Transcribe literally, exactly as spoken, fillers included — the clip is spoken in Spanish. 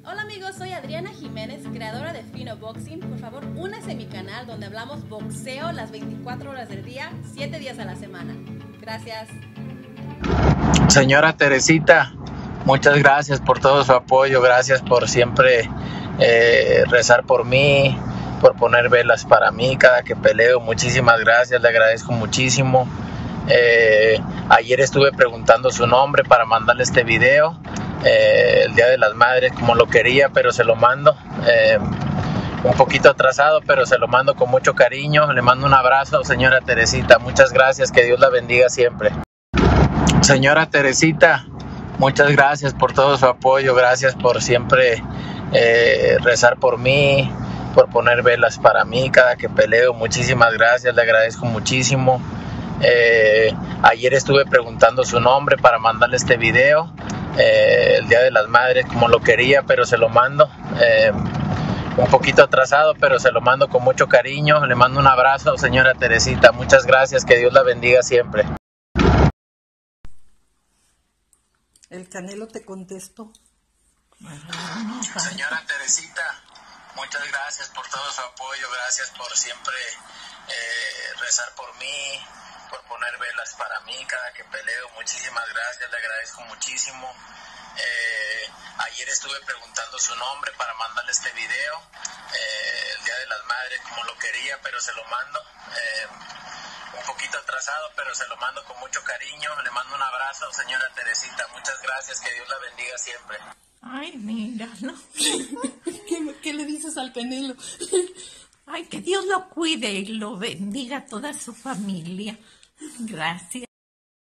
Hola amigos, soy Adriana Jiménez, creadora de Fino Boxing. Por favor, únase a mi canal donde hablamos boxeo las veinticuatro horas del día, siete días a la semana. Gracias. Señora Teresita, muchas gracias por todo su apoyo, gracias por siempre eh, rezar por mí, por poner velas para mí cada que peleo. Muchísimas gracias, le agradezco muchísimo. Eh, ayer estuve preguntando su nombre para mandarle este video, eh, el Día de las Madres, como lo quería, pero se lo mando eh, un poquito atrasado, pero se lo mando con mucho cariño. Le mando un abrazo, señora Teresita, muchas gracias, que Dios la bendiga siempre. Señora Teresita, muchas gracias por todo su apoyo, gracias por siempre eh, rezar por mí, por poner velas para mí cada que peleo. Muchísimas gracias, le agradezco muchísimo. Eh, ayer estuve preguntando su nombre para mandarle este video, eh, el Día de las Madres, como lo quería, pero se lo mando eh, un poquito atrasado, pero se lo mando con mucho cariño. Le mando un abrazo, señora Teresita, muchas gracias, que Dios la bendiga siempre. El Canelo te contestó. Señora Teresita, muchas gracias por todo su apoyo, gracias por siempre eh, rezar por mí, por poner velas para mí cada que peleo. Muchísimas gracias, le agradezco muchísimo. Eh, ayer estuve preguntando su nombre para mandarle este video, eh, el Día de las Madres, como lo quería, pero se lo mando eh, un poquito atrasado, pero se lo mando con mucho cariño. Le mando un abrazo, señora Teresita, muchas gracias, que Dios la bendiga siempre. Ay, mira, ¿no? ¿Qué, ¿Qué le dices al Canelo? Ay, que Dios lo cuide y lo bendiga a toda su familia. Gracias.